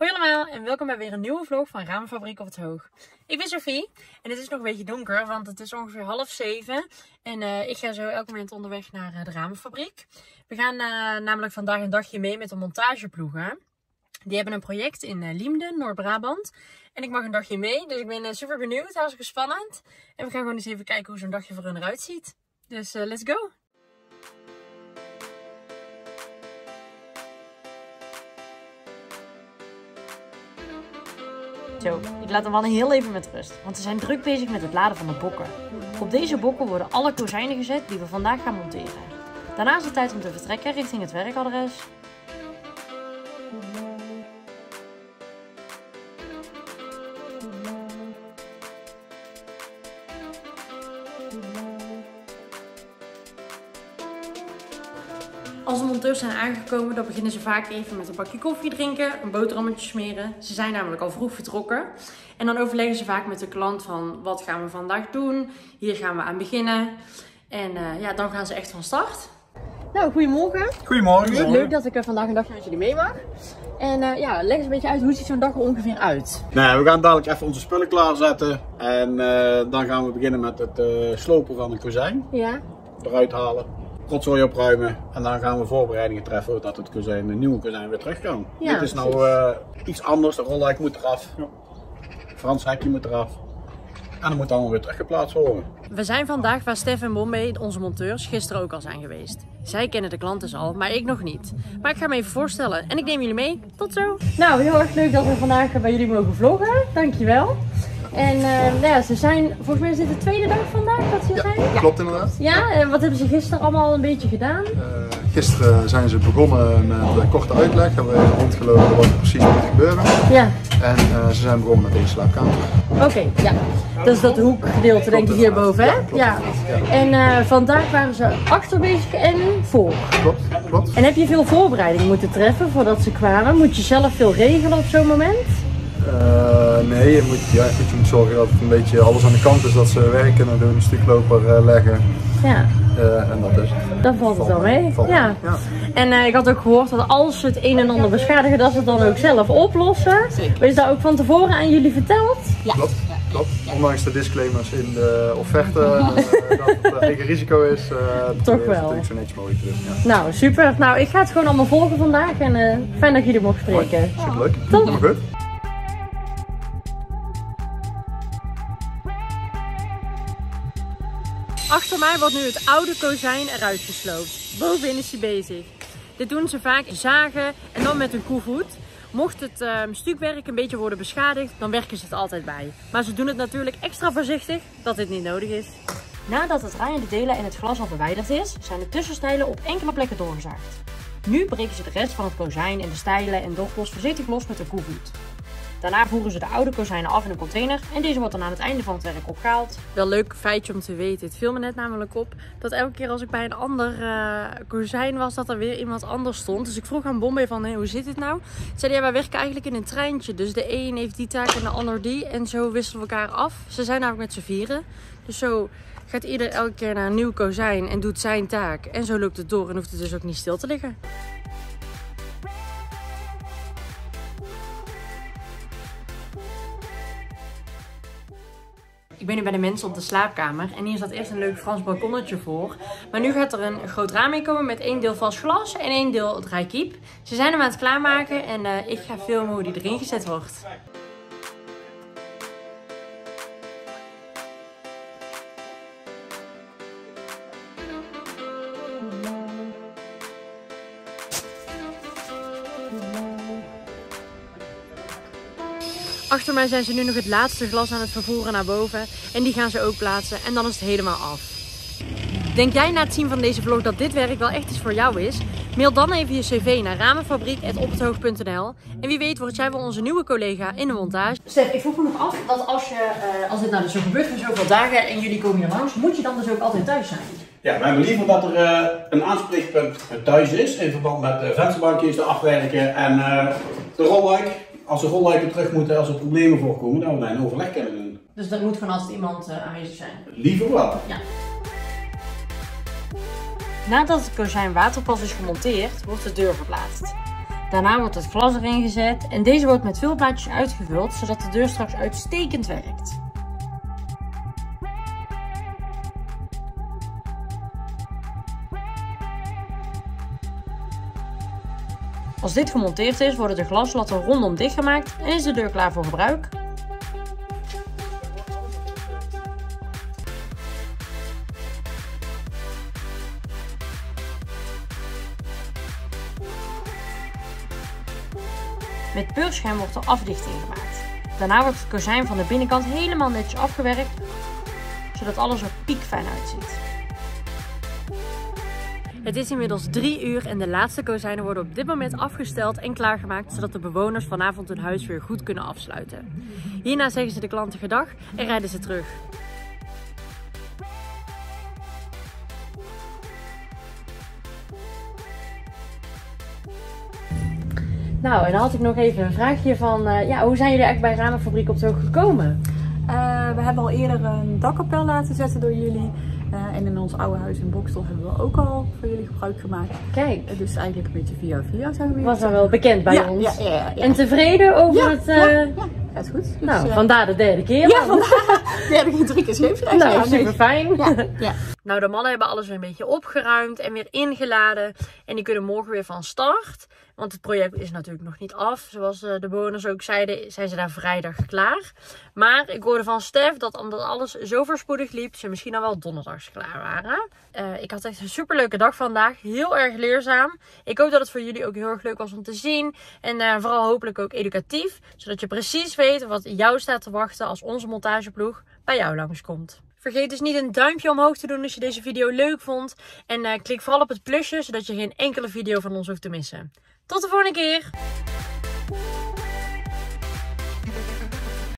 Hoi allemaal en welkom bij weer een nieuwe vlog van Ramenfabriek op het Hoog. Ik ben Sophie en het is nog een beetje donker, want het is ongeveer 6:30. En ik ga zo elk moment onderweg naar de Ramenfabriek. We gaan namelijk vandaag een dagje mee met de montageploegen. Die hebben een project in Liemden, Noord-Brabant. En ik mag een dagje mee, dus ik ben super benieuwd, hartstikke spannend. En we gaan gewoon eens even kijken hoe zo'n dagje voor hun eruit ziet. Dus let's go! Zo, ik laat de mannen heel even met rust, want ze zijn druk bezig met het laden van de bokken. Op deze bokken worden alle kozijnen gezet die we vandaag gaan monteren. Daarna is het tijd om te vertrekken richting het werkadres. Als de monteurs zijn aangekomen, dan beginnen ze vaak even met een bakje koffie drinken, een boterhammetje smeren. Ze zijn namelijk al vroeg vertrokken. En dan overleggen ze vaak met de klant van wat gaan we vandaag doen. Hier gaan we aan beginnen. En ja, dan gaan ze echt van start. Nou, goedemorgen. Goedemorgen. Leuk dat ik vandaag een dagje met jullie mee mag. En ja, leg eens een beetje uit, hoe ziet zo'n dag er ongeveer uit? Nou, we gaan dadelijk even onze spullen klaarzetten. En dan gaan we beginnen met het slopen van een kozijn. Ja. Eruit halen. Rotzooi opruimen en dan gaan we voorbereidingen treffen dat het kozijn, de nieuwe kozijn weer terug kan. Ja, dit is nou iets anders, de rolluik moet eraf, het Frans hekje moet eraf en dan moet allemaal weer teruggeplaatst worden. We zijn vandaag waar Stef en Bombay, onze monteurs, gisteren ook al zijn geweest. Zij kennen de klant dus al, maar ik nog niet. Maar ik ga me even voorstellen en ik neem jullie mee. Tot zo! Nou, heel erg leuk dat we vandaag bij jullie mogen vloggen. Dankjewel. En ja, ze zijn, volgens mij is dit de tweede dag vandaag dat ze zijn? Ja, klopt inderdaad. Ja, en wat hebben ze gisteren allemaal een beetje gedaan? Gisteren zijn ze begonnen met een korte uitleg, hebben we rondgelopen wat er precies moet gebeuren. Ja. En ze zijn begonnen met deze slaapkamer. Oké, ja. Dat is dat hoekgedeelte denk ik hierboven, hè? Ja. En vandaag waren ze achter bezig en voor. Klopt. En heb je veel voorbereiding moeten treffen voordat ze kwamen? Moet je zelf veel regelen op zo'n moment? Nee, je moet zorgen dat het een beetje alles aan de kant is, dat ze werk kunnen doen, een stukloper leggen. Ja. En dat is het. Dan valt het wel mee. Ja. En ik had ook gehoord dat als ze het een en ander beschadigen, dat ze het dan ook zelf oplossen. Zeker. Is dat ook van tevoren aan jullie verteld? Ja. Klopt. Ondanks de disclaimers in de offerte, dat het eigen risico is, toch wel. Natuurlijk zo netjes mogelijk te doen. Ja. Nou, super. Nou, ik ga het gewoon allemaal volgen vandaag en fijn dat jullie mochten spreken. Superleuk. Top. Helemaal goed. Achter mij wordt nu het oude kozijn eruit gesloopt. Bovenin is hij bezig. Dit doen ze vaak zagen en dan met een koevoet. Mocht het stukwerk een beetje worden beschadigd, dan werken ze het altijd bij. Maar ze doen het natuurlijk extra voorzichtig dat dit niet nodig is. Nadat het draaiende delen en het glas al verwijderd is, zijn de tussenstijlen op enkele plekken doorgezaagd. Nu breken ze de rest van het kozijn en de stijlen en dochtels voorzichtig los met een koevoet. Daarna voeren ze de oude kozijnen af in een container en deze wordt dan aan het einde van het werk opgehaald. Wel leuk feitje om te weten, het viel me net namelijk op dat elke keer als ik bij een ander kozijn was, dat er weer iemand anders stond. Dus ik vroeg aan Bombay van, hey, hoe zit dit nou? Zei hij, wij werken eigenlijk in een treintje, dus de een heeft die taak en de ander die en zo wisselen we elkaar af. Ze zijn namelijk met z'n vieren, dus zo gaat ieder elke keer naar een nieuw kozijn en doet zijn taak. En zo loopt het door en hoeft het dus ook niet stil te liggen. Ik ben nu bij de mensen op de slaapkamer en hier zat eerst een leuk Frans balkonnetje voor. Maar nu gaat er een groot raam in komen met 1 deel vast glas en 1 deel draaikiep. Ze zijn hem aan het klaarmaken en ik ga filmen hoe die erin gezet wordt. Achter mij zijn ze nu nog het laatste glas aan het vervoeren naar boven. En die gaan ze ook plaatsen en dan is het helemaal af. Denk jij na het zien van deze vlog dat dit werk wel echt iets voor jou is? Mail dan even je cv naar ramenfabriek@ophethoog.nl. En wie weet wordt jij wel onze nieuwe collega in de montage. Stef, ik vroeg me nog af dat als dit nou dus zo gebeurt voor zoveel dagen en jullie komen hier langs, moet je dan dus ook altijd thuis zijn? Ja, we hebben liever dat er een aanspreekpunt thuis is in verband met de vensterbankjes, de afwerken en de rolluik. Als de rolluiken terug moeten, als er problemen voorkomen, dan we daar een overleg kunnen doen. Dus er moet gewoon altijd iemand aanwezig zijn? Liever wel. Ja. Nadat het kozijn waterpas is gemonteerd, wordt de deur verplaatst. Daarna wordt het glas erin gezet en deze wordt met veel plaatjes uitgevuld, zodat de deur straks uitstekend werkt. Als dit gemonteerd is, worden de glaslatten rondom dichtgemaakt en is de deur klaar voor gebruik. Met peurschuim wordt de afdichting gemaakt. Daarna wordt het kozijn van de binnenkant helemaal netjes afgewerkt, zodat alles er piekfijn uitziet. Het is inmiddels 3 uur en de laatste kozijnen worden op dit moment afgesteld en klaargemaakt, zodat de bewoners vanavond hun huis weer goed kunnen afsluiten. Hierna zeggen ze de klanten gedag en rijden ze terug. Nou, en dan had ik nog even een vraagje van, hoe zijn jullie eigenlijk bij Ramenfabriek op het Hoog gekomen? We hebben al eerder een dakkapel laten zetten door jullie. En in ons oude huis in Bokstel hebben we ook al voor jullie gebruik gemaakt. Kijk. Dus eigenlijk een beetje via zijn we. Was dan wel bekend bij ons. Ja. En tevreden over het... Gaat goed. Dus, nou, vandaar de derde keer. Ja, vandaar de derde keer 3 keer scheepsreis. Nou, super fijn. Ja. Nou, de mannen hebben alles weer een beetje opgeruimd en weer ingeladen. En die kunnen morgen weer van start. Want het project is natuurlijk nog niet af. Zoals de bewoners ook zeiden, zijn ze daar vrijdag klaar. Maar ik hoorde van Stef dat omdat alles zo voorspoedig liep, ze misschien al wel donderdags klaar waren. Ik had echt een superleuke dag vandaag. Heel erg leerzaam. Ik hoop dat het voor jullie ook heel erg leuk was om te zien. En vooral hopelijk ook educatief. Zodat je precies weet wat jou staat te wachten als onze montageploeg bij jou langskomt. Vergeet dus niet een duimpje omhoog te doen als je deze video leuk vond. En klik vooral op het plusje, zodat je geen enkele video van ons hoeft te missen. Tot de volgende keer!